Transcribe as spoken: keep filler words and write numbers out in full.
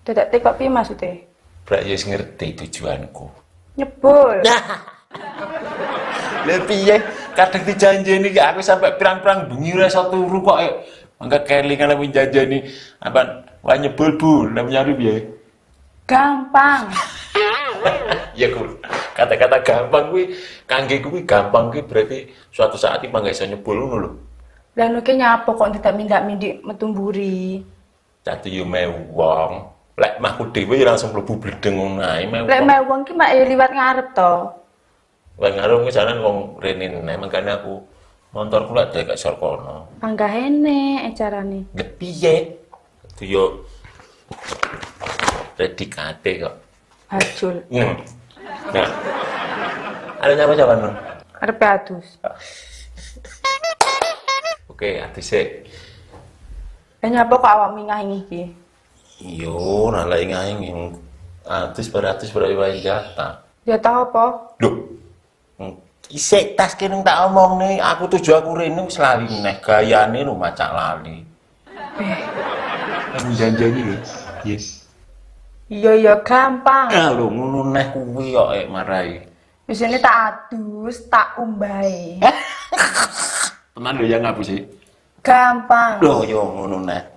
Dadak tekok piye maksudnya? Brak ya wis ngerti tujuanku. Nyebul. Lah piye? Kadang dijanjeni ki aku sampai pirang-pirang bengi ora iso turu kok. Mangga kelingan lek janjeni apa wah nyebul Bu, namanya piye? Gampang. Ya ku kata-kata gampang kuwi kangge kuwi gampang kuwi berarti suatu saat iki mangga iso nyebul ngono lho. Lah nuke nyapo kok tidak mindak-mindik metu mburi. Catu yo mewong. Lek mahku dhewe ya langsung mlebu bledeng ngono ae mewong. Lek mewong ki mak liwat ngarep to. Wong ngarep kuwi jalan wong rene neh mangkane aku montorku lek dek sor kono. Panggah enek carane. Lha piye? Itu yo predikate kok. Bajul. Hmm. Nah. Ada siapa-siapa non? Arep adus. Oke, adus sik. Lah nyapa kok awak mingah iki? Yo, ora lek ngaing adus beratus berapa jatah. Ya tau apa? Lho. Isik tas kene tak omongne, aku tuju aku rene wis lali neh gayane lho macak lali. Eh, Aku janjani lho. Yes. iya ya gampang. Ah lho ngono neh kuwi kok ek marai. Wis ini tak adus, tak umbahe. Tenan lho ya ngapu sih. Gampang. Lho yo ngono neh.